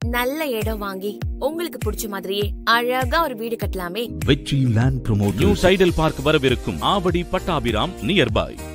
நல்ல இடம் வாங்கி உங்களுக்கு பிடிச்ச மாதிரியே அழகா ஒரு வீடு கட்டலாமே. Vetri land promoters. நியூ சைடல் பார்க் வரவிருக்கும் ஆவடி பட்டாபிராம் நியர்பை.